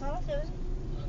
salah siapa sih?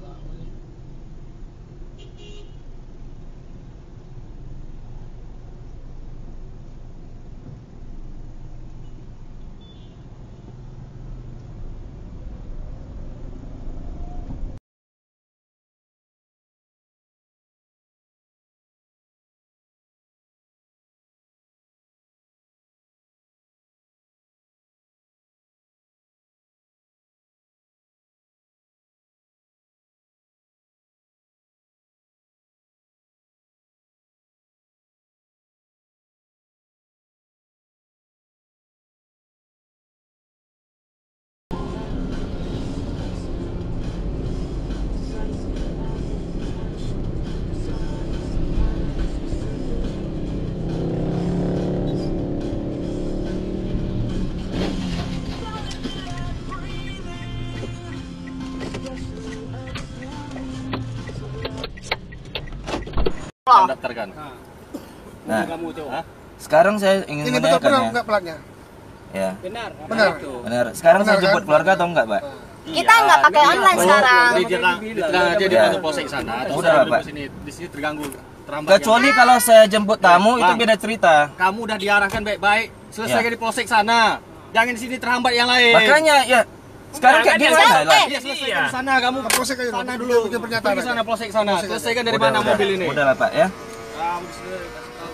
Daftarkan. Nah, sekarang saya ingin Ini betul menanyakan ya. enggak platnya? Ya. Benar. Benar. Sekarang saya Benar, jemput kan? keluarga atau enggak, Pak? Kita nggak pakai online sekarang. Diterang aja di kantor polsek sana. Udah lah, Pak. Di sini terganggu. Terhambat Kecuali kalau saya jemput tamu itu Bang. beda cerita. kamu udah diarahkan baik-baik, selesaikan di polsek sana. Jangan di sini terhambat yang lain. Makanya ya sekarang kayak gini lah. Iya, selesaikan di sana kamu. Ke polsek aja Sana dulu, dulu. bikin pernyataan Pergi aja. sana polsek sana. Polsek aja. Selesaikan dari mana mobil ini. Udah lah, Pak ya. Kamu sudah kasih tahu.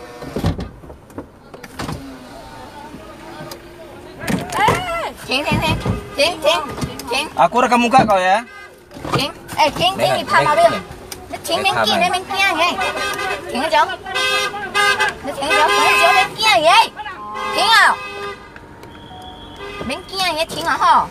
停停停停停停 Aku rekam muka kau ya. 停，哎停停，你拍毛病，你停免惊，你免惊嘅，停得走，你停得走，停得走，免惊嘅，停啊，免驚嘅，停啊吼。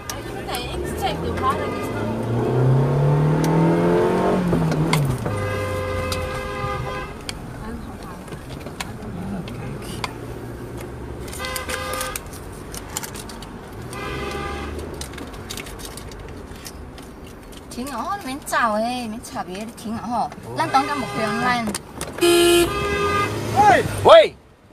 停啊吼，你免走诶，免插嘢，你停啊吼，咱當今目標咱。 Woi,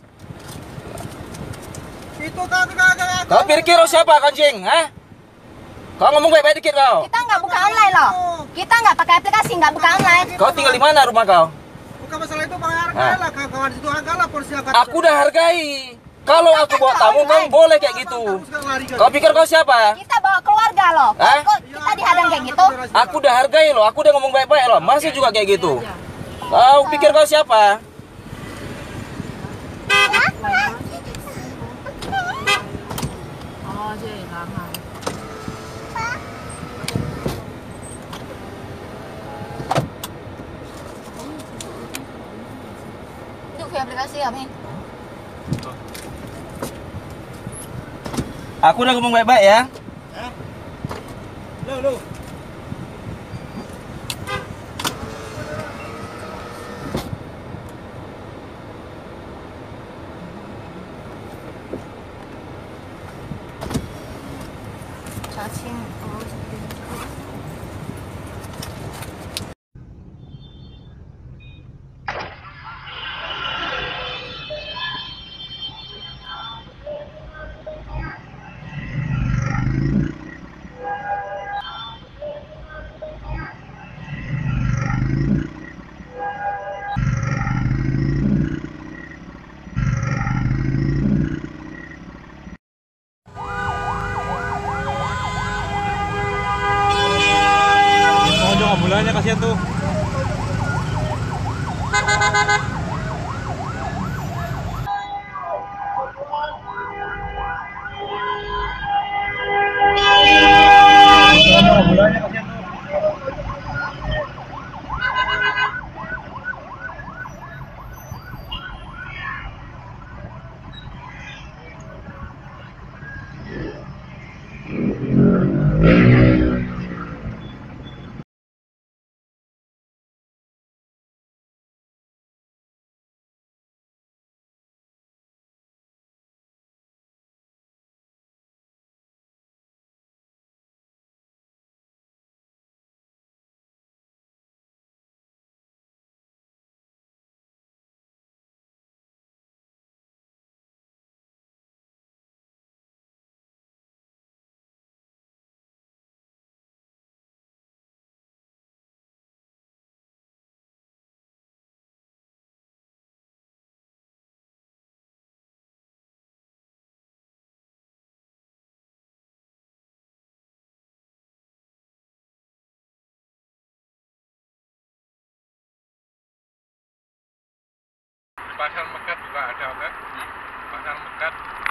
Itu kagak. kau pikir kau siapa anjing? Hah? Kau ngomong baik-baik dikit kau. Kita nggak buka online loh. Kita nggak pakai aplikasi, nggak buka online. Kau tinggal di mana rumah kau? Bukan masalah itu, Bang. Hargailah kawan di situ, hargailah polisi angkat. Aku udah hargai. Kalau aku bawa tamu kan boleh kayak gitu. Kau pikir kau siapa? Kita bawa keluarga loh. Hah? Kok kita dihadang kayak gitu? Aku udah hargai loh. Aku udah ngomong baik-baik loh. Masih juga kayak gitu. Kau pikir kau siapa? Itu via aplikasi apa nih? Aku udah ngomong baik-baik ya. Lu. Ambulannya kasihan tuh. Ambulannya kasihan. Pasar Megat juga ada, Pak. Pasar Megat.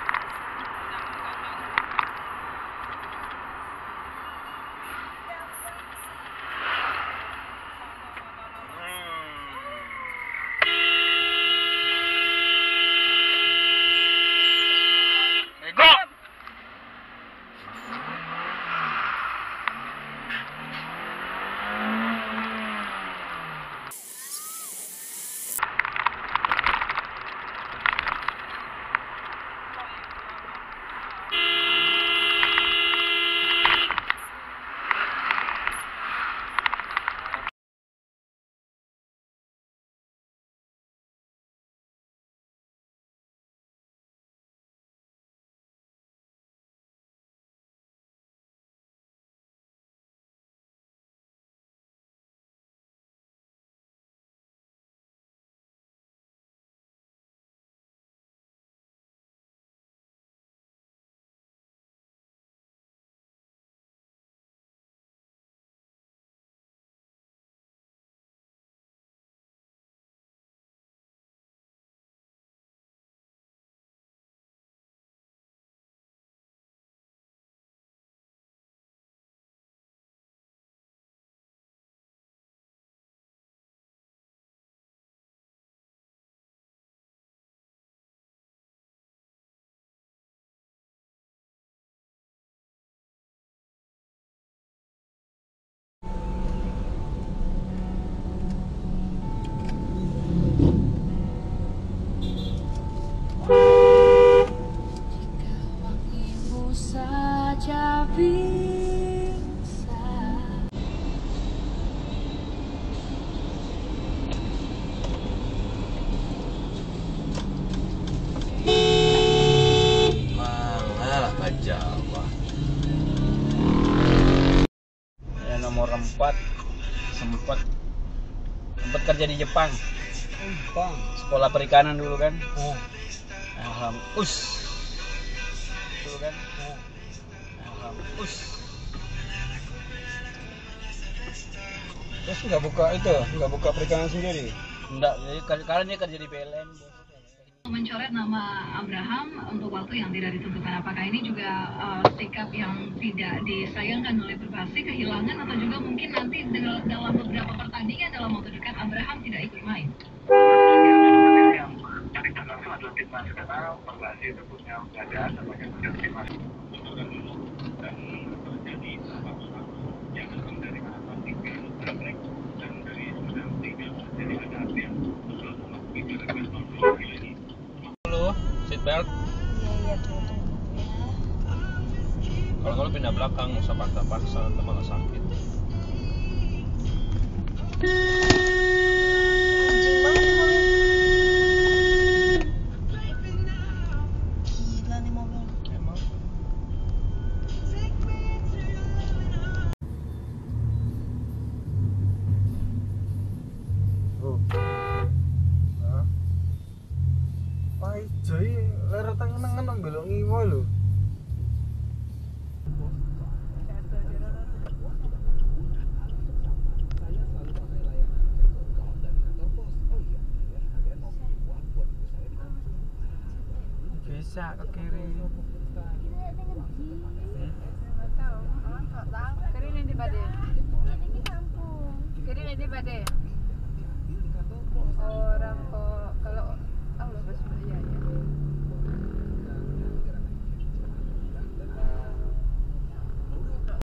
Nomor 4 sempat kerja di Jepang. Sekolah perikanan dulu kan. Dulu kan. Terus nggak buka perikanan sendiri? Enggak, jadi kalian dia kerja di PLN. Mencoret nama Abraham untuk waktu yang tidak ditentukan. Apakah ini juga sikap yang tidak disayangkan oleh Persib, kehilangan, atau juga mungkin nanti dalam beberapa pertandingan dalam waktu dekat Abraham tidak ikut main? Yang cari tengah itu adalah timnas, karena Persib itu punya keadaan sebagai timnas. Dan terjadi apa-apa yang datang dari atas tinggal tarik dan dari sedang tinggal jadi ada hati yang betul menggunakan kontrol ini. Seatbelt. Iya tuh. Kalau pindah belakang, nggak usah paksa-paksa, nanti malah sakit. Anjing banget nih mobil. Gila nih mobil. Emang. Pai jadi lereng tengen belok ngiwo lho. Bisa ke kiri. Kiri ini di Bade. Kiri ini di Bade.